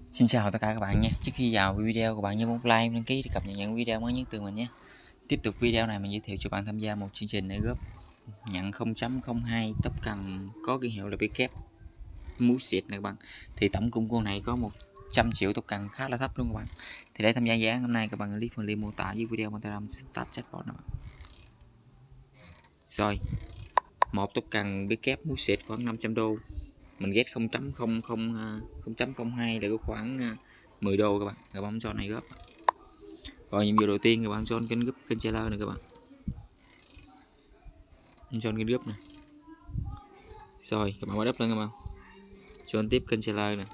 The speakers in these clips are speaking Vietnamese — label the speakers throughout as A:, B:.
A: Xin chào tất cả các bạn nha. Trước khi vào video, các bạn nhớ bấm like, đăng ký để cập nhật những video mới nhất từ mình nhé. Tiếp tục video này mình giới thiệu cho bạn tham gia một chương trình để góp nhận 0.02 tốc cần có ký hiệu là BKF Music này các bạn. Thì tổng cung con này có 100 triệu tốc cần, khá là thấp luôn các bạn. Thì để tham gia dự án hôm nay các bạn click phần link mô tả dưới video mình Telegram start chatbot này. Rồi, một tốc cần BKF Music khoảng 500 đô. Mình ghét 0.02 là có khoảng 10 đô các bạn. Rồi bấm cho này góp. Rồi nhiệm vụ đầu tiên các bạn join kênh group kênh trailer này các bạn. Join kênh group này. Rồi các bạn bắt up lên các bạn. Join tiếp kênh trailer này.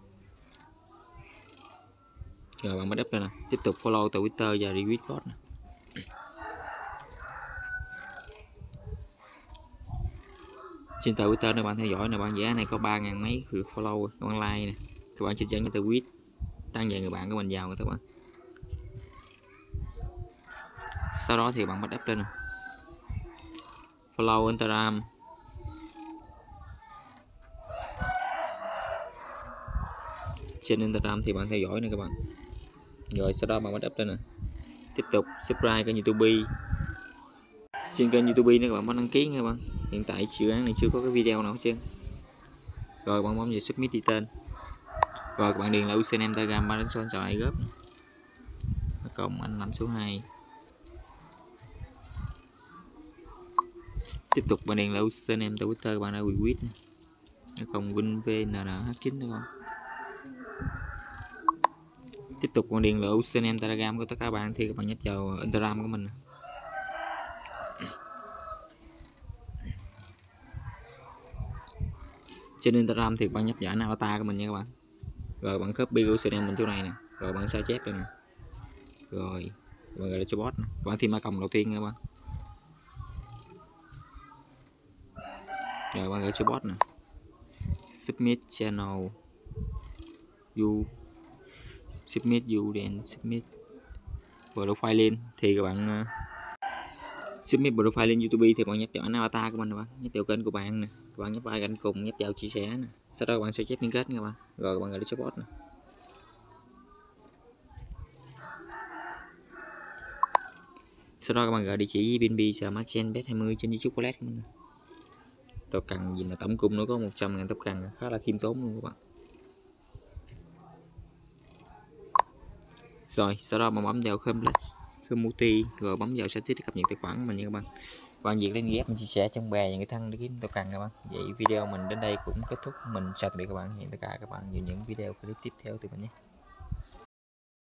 A: Rồi bạn bắt up lên nè. Tiếp tục follow Twitter và retweet post này. Trên Twitter này bạn theo dõi này, bạn giá này có 3.000 mấy lượt follow, các bạn like này. Các bạn chia sẻ cho tweet tăng dần người bạn của mình vào các bạn. Sau đó thì bạn bắt up lên nè. Follow Instagram. Trên Instagram thì bạn theo dõi này các bạn. Rồi sau đó bạn bắt up lên nè. Tiếp tục subscribe kênh YouTube. Trên kênh YouTube này các bạn bấm đăng ký nha các bạn. Hiện tại dự án này chưa có cái video nào hết trơn. Rồi bạn bấm vào submit đi tên. Rồi các bạn điền là username Telegram 3 đến số điện góp. Cộng anh 5 số 2. Tiếp tục bạn điền là username Twitter các bạn đã retweet. Còn WinVNH9 nữa không? Tiếp tục bạn điền là username Telegram của tất cả các bạn thì các bạn nhấp vào Instagram của mình. Trên Instagram thì bạn nhấp vào avatar của mình nha các bạn. Rồi bạn copy username mình chỗ này nè, rồi bạn sao chép đây nè. Rồi bạn gọi là cho bot, các bạn thêm mã còng đầu tiên nha các bạn. Rồi bạn gọi cho bot nè. Submit channel you submit you then submit profile link thì các bạn submit profile link YouTube thì bạn nhấp vào avatar của mình, các bạn nhấp vào kênh của bạn nè, các bạn nhấp vào kênh cùng, nhấp vào chia sẻ nè, sau đó các bạn sẽ chép liên kết nha các bạn. Rồi các bạn gọi cho bot nè. Sau đó các bạn gọi địa chỉ BNB Smart Chain Bet 20 trên chocolate của mình. Tốc cần gì mà tổng cung nó có 100.000 tốc cần, khá là khiêm tốn luôn các bạn. Rồi sau đó bạn bấm vào community rồi bấm vào status để cập nhật tài khoản của mình nha các bạn. Bạn việc lên ghép mình chia sẻ trong bè và người thân để kiếm tốc cần các bạn. Vậy video mình đến đây cũng kết thúc. Mình chào tạm biệt các bạn. Hẹn tất cả các bạn vào những video clip tiếp theo từ mình nhé.